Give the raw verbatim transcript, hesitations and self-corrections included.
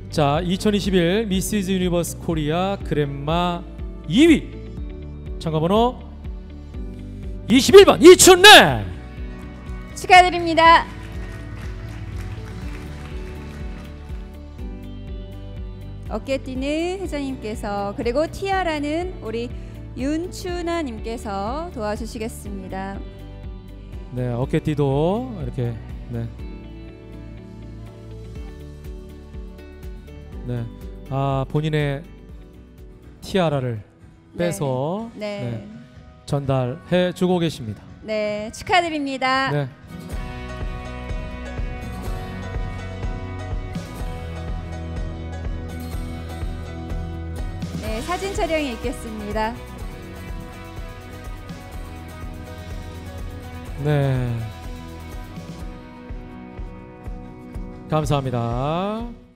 자, 이천이십일 미시즈 유니버스 코리아 그랜마 이 위 참가번호 이십일 번 이춘래 축하드립니다. 어깨띠는 회장님께서, 그리고 티아라는 우리 윤춘아님께서 도와주시겠습니다. 네, 어깨띠도 이렇게 네, 네, 아 본인의 티아라를 빼서 네. 네. 네, 전달해 주고 계십니다. 네, 축하드립니다. 네. 네, 사진 촬영이 있겠습니다. 네. 감사합니다.